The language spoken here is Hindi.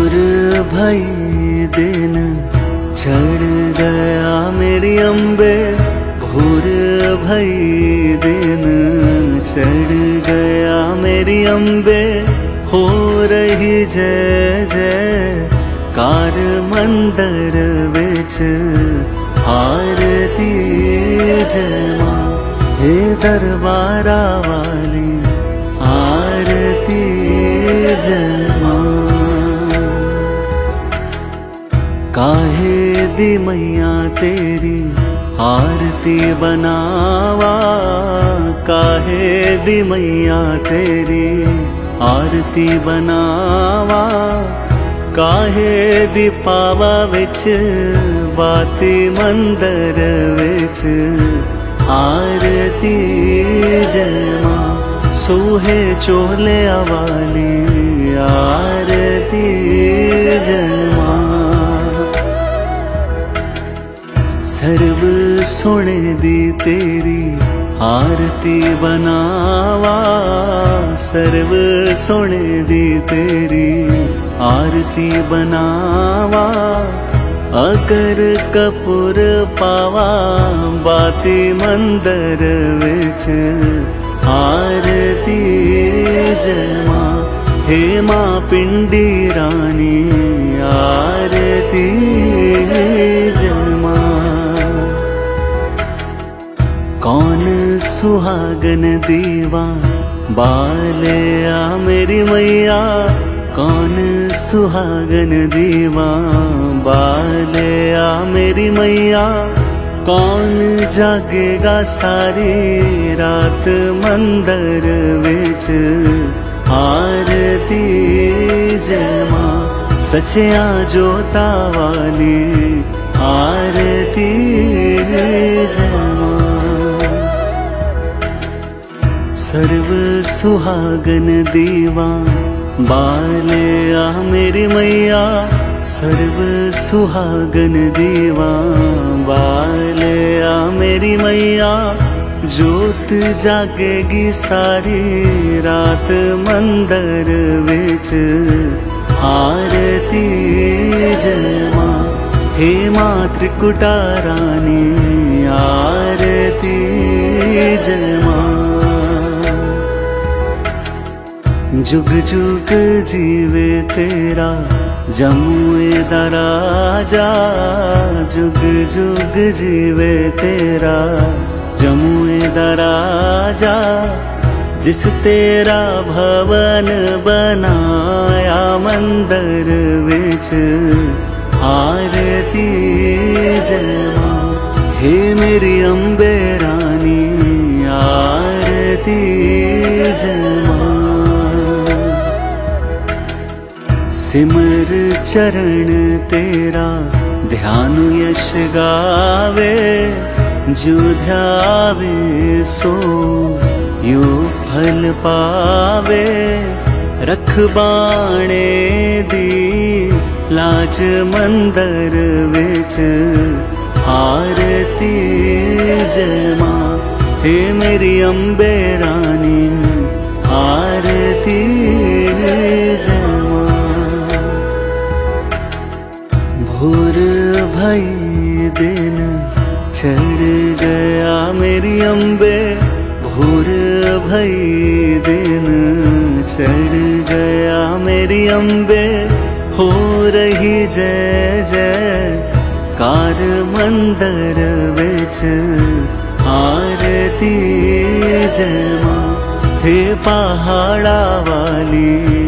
भोर भई दिन चढ़ गया मेरी अम्बे, भोर भई दिन चढ़ गया मेरी अम्बे। हो रही जय जय कार मंदिर विच आरती जय मां, हे दरबारा वाली आरती जय मां। काहे दी मैया तेरी आरती बनावा, काहे दी मैया तेरी आरती बनावा। काहे दी पावा विच बाती मंदिर विच आरती जय मां, सोहे चोले वाली आरती जय मां। सर्व सोने दी तेरी आरती बनावा, सर्व सोने दी तेरी आरती बनावा। अगर कपूर पावा बाती मंदिर विच आरती जय मां, हे मां पिंडी रानी आरती जय मां। कौन सुहागन दीवा बाले आ मेरी मैया, कौन सुहागन दीवा बाले आ मेरी मैया। कौन जागेगा सारी रात मंदिर विच आरती जय मां, सच्चिया जोता वाली आरती जय मां। सर्व सुहागन दीवा बाले आ मेरी मैया, सर्व सुहागन दीवा बाले आ मेरी मैया। जोत जागेगी सारी रात मंदिर विच आरती जय मां, हे मां त्रिकुटा रानी आरती जय मां। जुग जुग जीवे तेरा जमुए दा राजा, जुग जुग जीवे तेरा जमुए दा राजा। जिस तेरा भवन बनाया मंदिर विच आरती जय मां, हे मेरी अम्बे रानी आरती जय मां। सिमर चरण तेरा ध्यान यश गावे, जो ध्यावे सो यो फल पावे। रख बाणे दी लाज मंदिर विच आरती जय मां, हे मेरी अम्बे रानी आरती जय मां। भोर भई दिन चढ़ गया मेरी अम्बे, भोर भई दिन चढ़ गया मेरी अम्बे। हो रही जय जय कार मंदिर विच आरती जय मां, हे पहाड़ा वाली